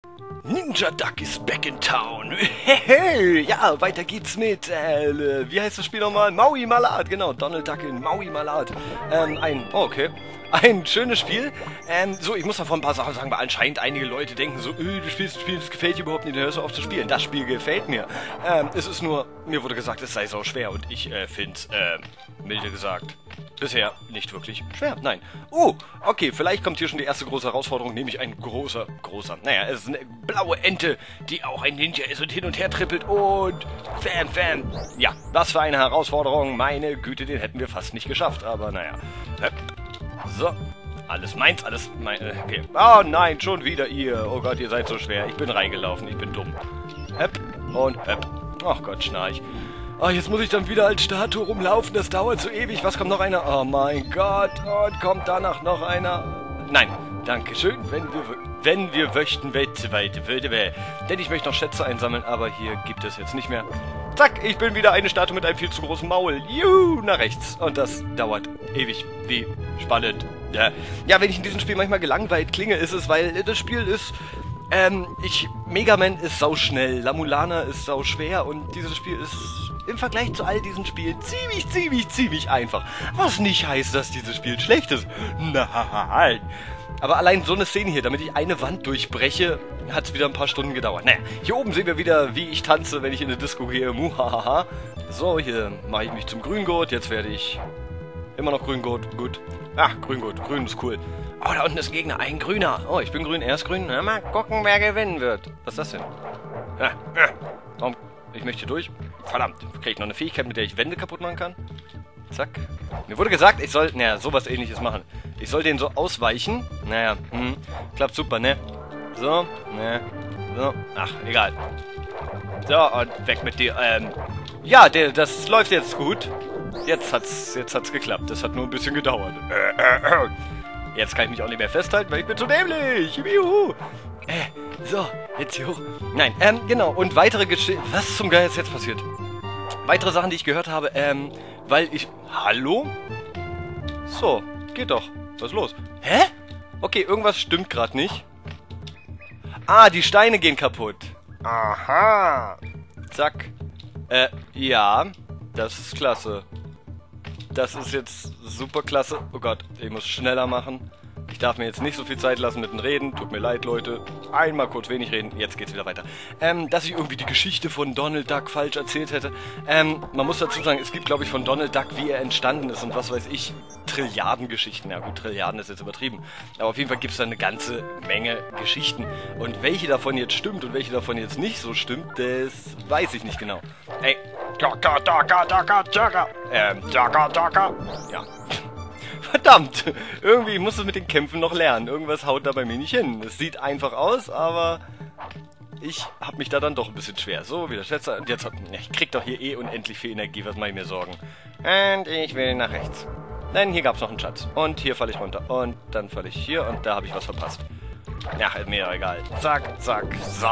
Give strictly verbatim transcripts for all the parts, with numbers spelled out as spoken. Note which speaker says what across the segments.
Speaker 1: Ninja Duck is back in town. Ja, weiter geht's mit, äh, wie heißt das Spiel nochmal? Maui Malat, genau, Donald Duck in Maui Malat. Ähm, ein, oh, okay, ein schönes Spiel. Ähm, so, ich muss noch vor ein paar Sachen sagen, weil anscheinend einige Leute denken so, öh, du spielst ein Spiel, das gefällt dir überhaupt nicht, dann hörst du auf zu spielen. Das Spiel gefällt mir. Ähm, es ist nur, mir wurde gesagt, es sei so schwer und ich, äh, find's, äh, milde gesagt, bisher nicht wirklich schwer. Nein. Oh, okay, vielleicht kommt hier schon die erste große Herausforderung, nämlich ein großer, großer, naja, es ist eine blaue Ente, die auch ein Ninja ist und hin und her trippelt und Fam, Fam. Ja, was für eine Herausforderung. Meine Güte, den hätten wir fast nicht geschafft, aber naja. So, alles meins, alles mein, okay. Oh nein, schon wieder ihr. Oh Gott, ihr seid so schwer. Ich bin reingelaufen, ich bin dumm. Hepp und hepp. Ach Gott, schnarch. Ah, jetzt muss ich dann wieder als Statue rumlaufen, das dauert so ewig. Was, kommt noch einer? Oh mein Gott, und kommt danach noch einer? Nein, dankeschön, wenn wir, wenn wir möchten, weiter, würde, denn ich möchte noch Schätze einsammeln, aber hier gibt es jetzt nicht mehr. Zack, ich bin wieder eine Statue mit einem viel zu großen Maul. Juhu, nach rechts. Und das dauert ewig, wie spannend. Ja, ja, wenn ich in diesem Spiel manchmal gelangweilt klinge, ist es, weil das Spiel ist... Ähm, ich... Mega Man ist sauschnell, La Mulana ist sauschwer und dieses Spiel ist... im Vergleich zu all diesen Spielen ziemlich, ziemlich, ziemlich einfach. Was nicht heißt, dass dieses Spiel schlecht ist. Nein. Aber allein so eine Szene hier, damit ich eine Wand durchbreche, hat es wieder ein paar Stunden gedauert. Naja, hier oben sehen wir wieder, wie ich tanze, wenn ich in eine Disco gehe. Muhahaha. So, hier mache ich mich zum Grüngurt. Jetzt werde ich immer noch Grüngurt. Gut. Ach, Grüngurt. Grün ist cool. Oh, da unten ist ein Gegner. Ein Grüner. Oh, ich bin grün, er ist grün. Na, mal gucken, wer gewinnen wird. Was ist das denn? Ja, ja. Warum? Ich möchte hier durch. Verdammt. Kriege ich noch eine Fähigkeit, mit der ich Wände kaputt machen kann? Zack. Mir wurde gesagt, ich soll, naja, sowas ähnliches machen. Ich soll den so ausweichen. Naja, hm. Klappt super, ne? So, ne. So. Ach, egal. So, und weg mit dir. Ähm. Ja, der, das läuft jetzt gut. Jetzt hat's, jetzt hat's geklappt. Das hat nur ein bisschen gedauert. Jetzt kann ich mich auch nicht mehr festhalten, weil ich bin zu dämlich. Juhu. Äh, so, jetzt hier hoch. Nein, ähm, genau. Und weitere Geschichten. Was zum Geil ist jetzt passiert? Weitere Sachen, die ich gehört habe, ähm, weil ich... Hallo? So, geht doch. Was ist los? Hä? Okay, irgendwas stimmt gerade nicht. Ah, die Steine gehen kaputt. Aha. Zack. Äh, ja. Das ist klasse. Das ist jetzt super klasse. Oh Gott, ich muss schneller machen. Ich darf mir jetzt nicht so viel Zeit lassen mit dem Reden. Tut mir leid, Leute. Einmal kurz wenig reden. Jetzt geht's wieder weiter. Ähm, dass ich irgendwie die Geschichte von Donald Duck falsch erzählt hätte. Ähm, man muss dazu sagen, es gibt, glaube ich, von Donald Duck, wie er entstanden ist und was weiß ich, Trilliarden Geschichten. Ja gut, Trilliarden ist jetzt übertrieben. Aber auf jeden Fall gibt es da eine ganze Menge Geschichten. Und welche davon jetzt stimmt und welche davon jetzt nicht so stimmt, das weiß ich nicht genau. Ey. Daka, Daka, Daka, Daka. Ähm, Daka, Daka. Ja. Verdammt! Irgendwie muss es mit den Kämpfen noch lernen. Irgendwas haut da bei mir nicht hin. Es sieht einfach aus, aber ich hab mich da dann doch ein bisschen schwer. So, wieder Schätze. Und jetzt, ich krieg doch hier eh unendlich viel Energie. Was mache ich mir Sorgen? Und ich will nach rechts. Nein, hier gab's noch einen Schatz. Und hier falle ich runter. Und dann falle ich hier und da habe ich was verpasst. Ja, mir doch egal. Zack, zack, so.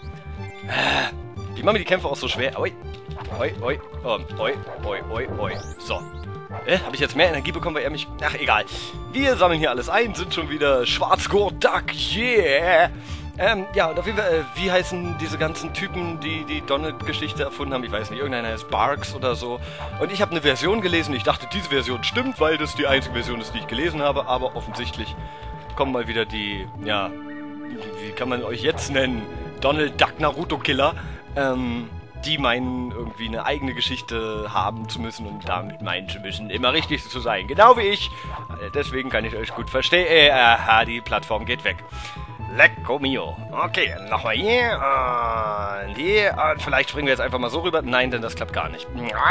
Speaker 1: Die machen mir die Kämpfe auch so schwer. Oi, oi, oi, oi, oi, oi, oi, oi. So. Äh, habe ich jetzt mehr Energie bekommen, weil er mich... Ach, egal. Wir sammeln hier alles ein, sind schon wieder Schwarzgurt Duck, yeah! Ähm, ja, und auf jeden Fall, äh, wie heißen diese ganzen Typen, die die Donald-Geschichte erfunden haben? Ich weiß nicht, irgendeiner heißt Barks oder so. Und ich habe eine Version gelesen, ich dachte, diese Version stimmt, weil das die einzige Version ist, die ich gelesen habe, aber offensichtlich kommen mal wieder die, ja, wie kann man euch jetzt nennen? Donald Duck Naruto Killer, ähm... die meinen, irgendwie eine eigene Geschichte haben zu müssen und damit meinen zu müssen, immer richtig zu sein. Genau wie ich. Deswegen kann ich euch gut verstehen. Äh, aha, die Plattform geht weg. Lecco mio. Okay, nochmal hier. Und hier. Und vielleicht springen wir jetzt einfach mal so rüber. Nein, denn das klappt gar nicht.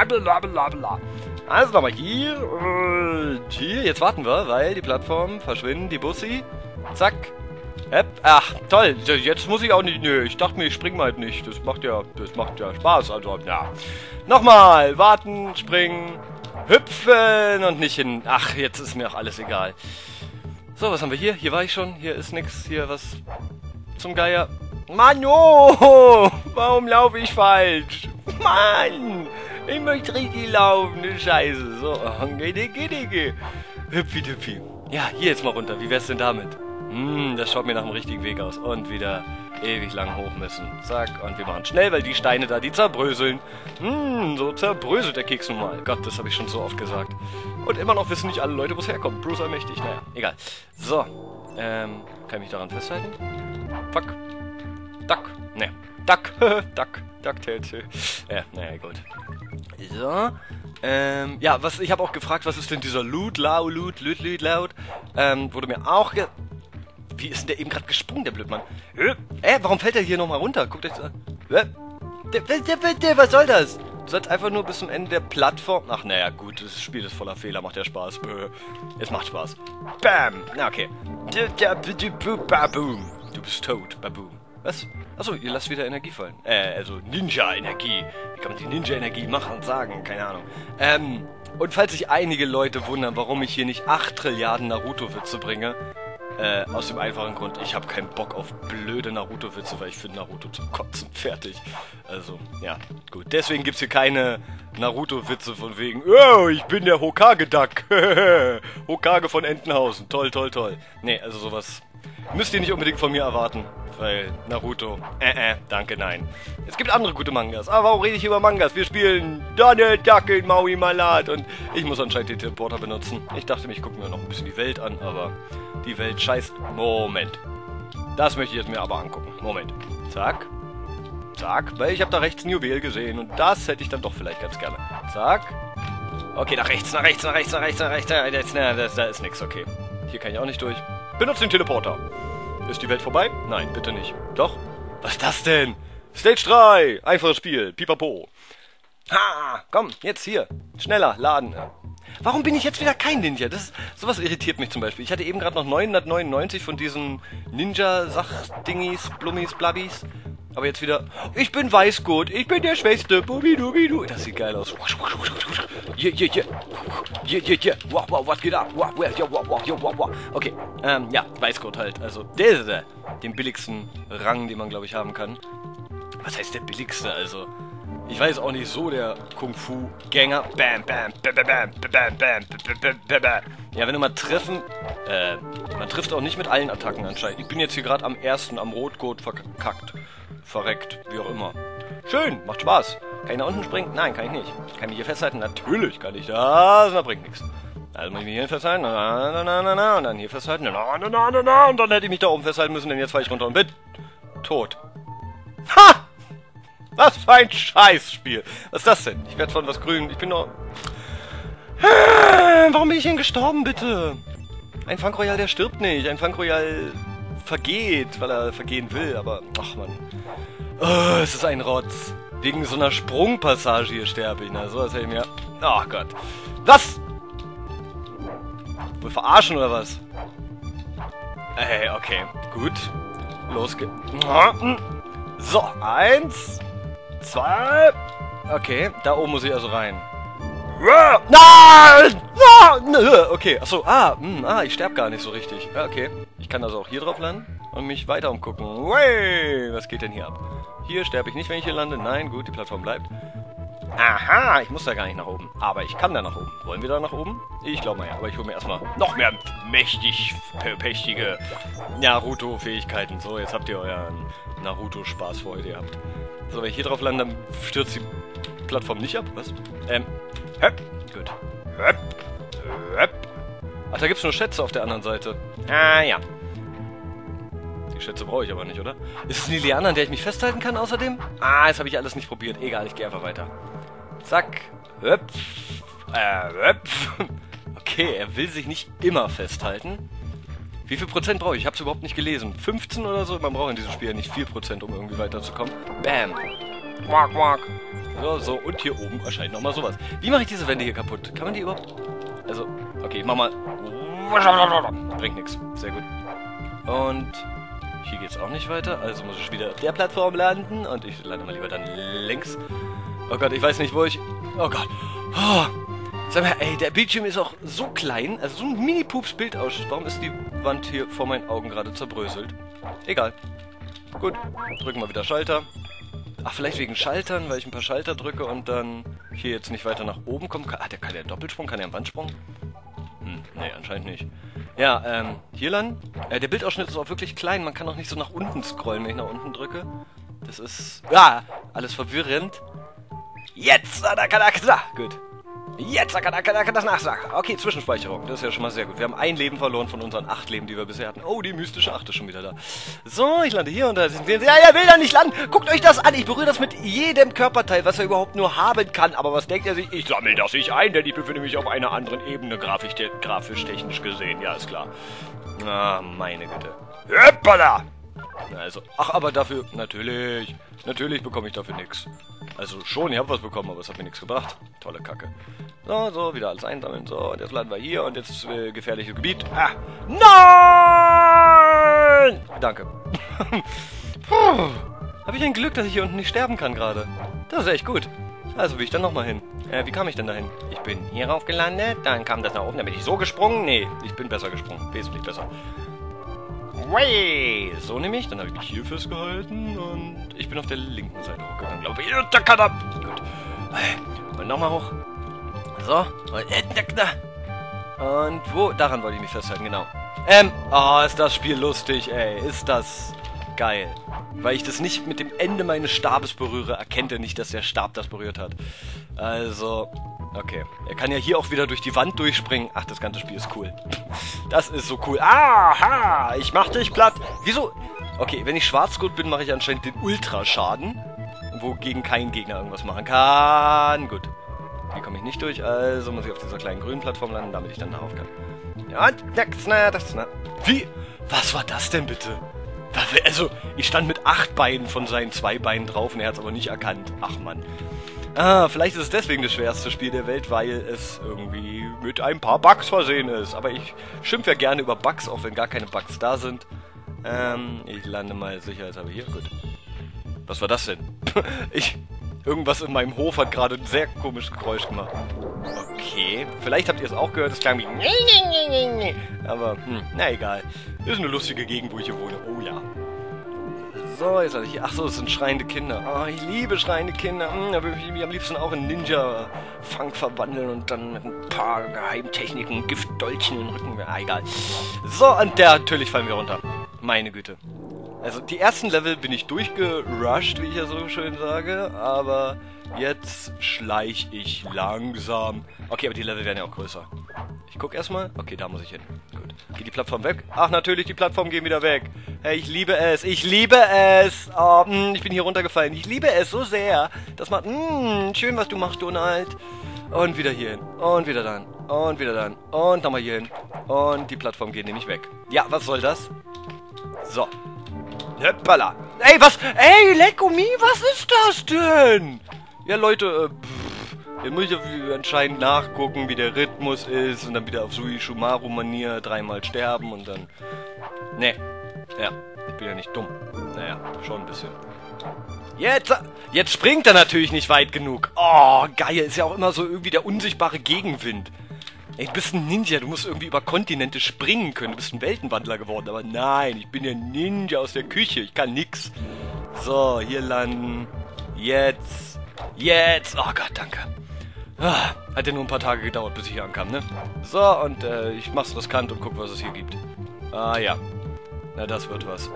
Speaker 1: Also nochmal hier. Und hier. Jetzt warten wir, weil die Plattform verschwinden. Die Bussi. Zack. Ach, toll. Jetzt muss ich auch nicht... Nö, ich dachte mir, ich spring halt nicht. Das macht ja... Das macht ja Spaß. Also, ja. Nochmal. Warten, springen, hüpfen und nicht hin... Ach, jetzt ist mir auch alles egal. So, was haben wir hier? Hier war ich schon. Hier ist nix. Hier was... Zum Geier. Mann, oh! Warum laufe ich falsch? Mann! Ich möchte richtig laufen. Ne Scheiße. So. Hüpfi-düpfi. Ja, hier jetzt mal runter. Wie wär's denn damit? Hm, das schaut mir nach dem richtigen Weg aus. Und wieder ewig lang hoch müssen. Zack, und wir machen schnell, weil die Steine da, die zerbröseln. Hm, so zerbröselt der Keks nun mal. Gott, das habe ich schon so oft gesagt. Und immer noch wissen nicht alle Leute, wo es herkommt. Bruce allmächtig, naja, egal. So, ähm, kann ich mich daran festhalten? Fuck. Duck. Ne, Duck. Duck. DuckTales. Ja, naja, gut. So, ähm, ja, was, ich habe auch gefragt, was ist denn dieser Loot, Lau, Loot, Loot, Loot, Laut? Ähm, wurde mir auch ge... Wie ist denn der eben gerade gesprungen, der Blödmann? Äh, äh, warum fällt er hier nochmal runter? Guckt euch das an. Äh, der, der, der, der, was soll das? Du sollst einfach nur bis zum Ende der Plattform... Ach, naja, gut, das Spiel ist voller Fehler, macht ja Spaß. Es macht Spaß. Bam! Na, okay. Baboom. Du bist tot, Baboom. Was? Achso, ihr lasst wieder Energie fallen. Äh, also Ninja-Energie. Wie kann man die Ninja-Energie machen und sagen? Keine Ahnung. Ähm, und falls sich einige Leute wundern, warum ich hier nicht acht Trilliarden Naruto-Witze bringe, äh, aus dem einfachen Grund, ich habe keinen Bock auf blöde Naruto-Witze, weil ich finde Naruto zum Kotzen fertig. Also, ja, gut. Deswegen gibt's hier keine Naruto-Witze von wegen, oh, ich bin der Hokage-Duck. Hokage von Entenhausen. Toll, toll, toll. Nee, also sowas müsst ihr nicht unbedingt von mir erwarten. Weil Naruto, äh, äh, danke, nein. Es gibt andere gute Mangas. Aber warum rede ich über Mangas? Wir spielen Donald Duck in Maui Malat. Und ich muss anscheinend den Teleporter benutzen. Ich dachte mir, ich gucke mir noch ein bisschen die Welt an, aber die Welt scheißt. Moment. Das möchte ich jetzt mir aber angucken. Moment. Zack. Zack. Weil ich habe da rechts ein Juwel gesehen. Und das hätte ich dann doch vielleicht ganz gerne. Zack. Okay, nach rechts, nach rechts, nach rechts, nach rechts, nach rechts. Da ist, da ist, da ist nix, okay. Hier kann ich auch nicht durch. Benutze den Teleporter. Ist die Welt vorbei? Nein, bitte nicht. Doch? Was ist das denn? Stage drei! Einfaches Spiel. Pipapo. Ha! Komm, jetzt hier. Schneller, laden. Warum bin ich jetzt wieder kein Ninja? Das, sowas irritiert mich zum Beispiel. Ich hatte eben gerade noch neunhundertneunundneunzig von diesen Ninja-Sach-Dingis, Blummis, Blabbis. Aber jetzt wieder, ich bin Weißgurt, ich bin der Schwächste. Bubidubidu. Das sieht geil aus. Hier, hier, hier. Hier, hier, hier. Wow, wow, was geht ab? Wow, wow, wow, wow, wow, wow. Okay, ähm, ja, Weißgurt halt. Also, der ist der. Den billigsten Rang, den man, glaube ich, haben kann. Was heißt der billigste? Also, ich weiß auch nicht so, der Kung-Fu-Gänger. Bam, bam, bam, bam, bam, bam, bam, bam, bam, bam. Ja, wenn du mal treffen, äh, man trifft auch nicht mit allen Attacken anscheinend. Ich bin jetzt hier gerade am ersten, am Rotgurt verkackt. Verreckt, wie auch immer. Schön, macht Spaß. Kann ich nach unten springen? Nein, kann ich nicht. Kann ich mich hier festhalten? Natürlich kann ich das. Das bringt nichts. Also muss ich mich hier festhalten. Na, na, na, na, na, und dann hier festhalten. Na, na, na, na, na, und dann hätte ich mich da oben festhalten müssen, denn jetzt falle ich runter und bin tot. Ha! Was für ein Scheißspiel. Was ist das denn? Ich werde von was grün. Ich bin nur... Warum bin ich denn gestorben, bitte? Ein Funk Royal, der stirbt nicht. Ein Funk Royal vergeht, weil er vergehen will, aber... Ach, Mann. Oh, es ist ein Rotz. Wegen so einer Sprungpassage hier sterbe ich. Na, sowas hätte ich mir... Oh Gott. Was? Wohl verarschen oder was? Ey, okay. Gut. Los geht's. So, eins... Zwei... Okay, da oben muss ich also rein. Nein! Okay, achso, ah, mh, ah, ich sterbe gar nicht so richtig. Ja, okay. Ich kann also auch hier drauf landen und mich weiter umgucken. Wey, was geht denn hier ab? Hier sterbe ich nicht, wenn ich hier lande. Nein, gut, die Plattform bleibt. Aha, ich muss da gar nicht nach oben. Aber ich kann da nach oben. Wollen wir da nach oben? Ich glaube mal ja, aber ich hole mir erstmal noch mehr mächtig, mächtige Naruto-Fähigkeiten. So, jetzt habt ihr euren Naruto-Spaß für heute gehabt. So, wenn ich hier drauf lande, dann stürzt die Plattform nicht ab. Was? Ähm, höpp. Gut. Höpp. Höpp. Ach, da gibt's nur Schätze auf der anderen Seite. Ah, ja. Die Schätze brauche ich aber nicht, oder? Ist es eine Liane, an der ich mich festhalten kann außerdem? Ah, das habe ich alles nicht probiert. Egal, ich gehe einfach weiter. Zack. Höpp. Äh, höpp. Okay, er will sich nicht immer festhalten. Wie viel Prozent brauche ich? Ich habe es überhaupt nicht gelesen. fünfzehn oder so? Man braucht in diesem Spiel ja nicht vier Prozent, um irgendwie weiterzukommen. Bam. Quack, quack. So, so, und hier oben erscheint nochmal sowas. Wie mache ich diese Wände hier kaputt? Kann man die überhaupt... Also, okay, ich mach mal... Bringt nichts. Sehr gut. Und hier geht's auch nicht weiter. Also muss ich wieder auf der Plattform landen. Und ich lande mal lieber dann links. Oh Gott, ich weiß nicht, wo ich... Oh Gott. Oh. Sag mal, ey, der Bildschirm ist auch so klein. Also so ein Mini-Pups-Bild aus. Warum ist die Wand hier vor meinen Augen gerade zerbröselt? Egal. Gut, drücken wir wieder Schalter. Ach, vielleicht wegen Schaltern, weil ich ein paar Schalter drücke und dann hier jetzt nicht weiter nach oben kommen kann. Ah, der kann ja Doppelsprung, kann ja einen Wandsprung? Hm, nee, anscheinend nicht. Ja, ähm, hier lang. Äh, der Bildausschnitt ist auch wirklich klein. Man kann auch nicht so nach unten scrollen, wenn ich nach unten drücke. Das ist, ja, alles verwirrend. Jetzt, da kann er, gut. Jetzt, da kann er das nachsagen. Okay, Zwischenspeicherung, das ist ja schon mal sehr gut. Wir haben ein Leben verloren von unseren acht Leben, die wir bisher hatten. Oh, die mystische acht ist schon wieder da. So, ich lande hier und da sind wir. Ja, er will da nicht landen. Guckt euch das an. Ich berühre das mit jedem Körperteil, was er überhaupt nur haben kann. Aber was denkt er sich? Ich sammle das nicht ein, denn ich befinde mich auf einer anderen Ebene, grafisch, grafisch technisch gesehen. Ja, ist klar. Ah, meine Güte. Hoppala! Also, ach, aber dafür, natürlich, natürlich bekomme ich dafür nichts. Also schon, ich habe was bekommen, aber es hat mir nichts gebracht. Tolle Kacke. So, so, wieder alles einsammeln. So, und jetzt landen wir hier und jetzt äh, gefährliches Gebiet. Ah, nein! Danke. Puh, habe ich ein Glück, dass ich hier unten nicht sterben kann gerade. Das ist echt gut. Also, will ich dann nochmal hin? Äh, wie kam ich denn dahin? Ich bin hier rauf gelandet, dann kam das nach oben, dann bin ich so gesprungen. Nee, ich bin besser gesprungen. Wesentlich besser. Way! So nämlich, dann habe ich mich hier festgehalten und ich bin auf der linken Seite hochgegangen, glaube ich. Da kann er! Gut. Und nochmal hoch. So. Und wo? Daran wollte ich mich festhalten, genau. Ähm, oh, ist das Spiel lustig, ey. Ist das geil. Weil ich das nicht mit dem Ende meines Stabes berühre, erkennt er nicht, dass der Stab das berührt hat. Also, okay. Er kann ja hier auch wieder durch die Wand durchspringen. Ach, das ganze Spiel ist cool. Das ist so cool. Aha, ich mach dich platt. Wieso? Okay, wenn ich Schwarzgurt bin, mache ich anscheinend den Ultraschaden, wogegen kein Gegner irgendwas machen kann. Gut. Hier komme ich nicht durch, also muss ich auf dieser kleinen grünen Plattform landen, damit ich dann darauf kann. Ja, und das, na, das, na. Wie? Was war das denn bitte? Also, ich stand mit acht Beinen von seinen zwei Beinen drauf und er hat es aber nicht erkannt. Ach Mann. Ah, vielleicht ist es deswegen das schwerste Spiel der Welt, weil es irgendwie mit ein paar Bugs versehen ist. Aber ich schimpfe ja gerne über Bugs, auch wenn gar keine Bugs da sind. Ähm, ich lande mal sicherheitshalber hier. Gut. Was war das denn? ich... Irgendwas in meinem Hof hat gerade ein sehr komisches Geräusch gemacht. Okay. Vielleicht habt ihr es auch gehört. Es klang wie... Aber, hm, na egal. Ist eine lustige Gegend, wo ich hier wohne. Oh ja. So, jetzt hatte ich hier... Ach so, es sind schreiende Kinder. Oh, ich liebe schreiende Kinder. Hm, da würde ich mich am liebsten auch in Ninja-Fang verwandeln und dann mit ein paar Geheimtechniken, Giftdolchen in den Rücken. Ah, egal. So, und der, natürlich fallen wir runter. Meine Güte. Also die ersten Level bin ich durchgerusht, wie ich ja so schön sage, aber jetzt schleich ich langsam. Okay, aber die Level werden ja auch größer. Ich guck erstmal. Okay, da muss ich hin. Gut. Geht die Plattform weg? Ach, natürlich, die Plattformen gehen wieder weg. Hey, ich liebe es. Ich liebe es. Oh, mh, ich bin hier runtergefallen. Ich liebe es so sehr. Das macht, mh, schön, was du machst, Donald. Und wieder hier hin. Und wieder dann. Und wieder dann. Und nochmal hier hin. Und die Plattform geht nämlich weg. Ja, was soll das? So. Hoppala. Ey, was? Ey, Lecco Mi, was ist das denn? Ja, Leute, äh, pff, jetzt muss ich ja anscheinend nachgucken, wie der Rhythmus ist und dann wieder auf Suishumaru-Manier dreimal sterben und dann... Ne. Ja, ich bin ja nicht dumm. Naja, schon ein bisschen. Jetzt, jetzt springt er natürlich nicht weit genug. Oh, geil, ist ja auch immer so irgendwie der unsichtbare Gegenwind. Ey, du bist ein Ninja, du musst irgendwie über Kontinente springen können. Du bist ein Weltenwandler geworden, aber nein, ich bin ja ein Ninja aus der Küche, ich kann nix. So, hier landen. Jetzt. Jetzt. Oh Gott, danke. Ah, hat ja nur ein paar Tage gedauert, bis ich hier ankam, ne? So, und äh, ich mach's riskant und guck, was es hier gibt. Ah, ja. Na, das wird was.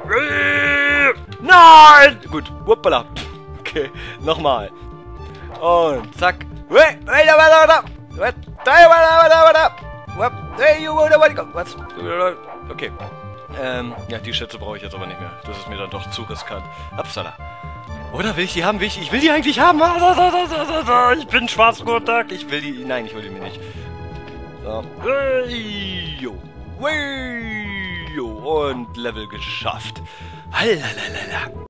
Speaker 1: Nein! Gut, wuppala. Okay, nochmal. Und zack. Was? Okay. Ähm, ja, die Schätze brauche ich jetzt aber nicht mehr. Das ist mir dann doch zu riskant. Upsala. Oder will ich die haben? Will ich, ich will die eigentlich haben. Ich bin Schwarzgurtag. Ich will die... Nein, ich will die mir nicht. So. Und Level geschafft. Halalala.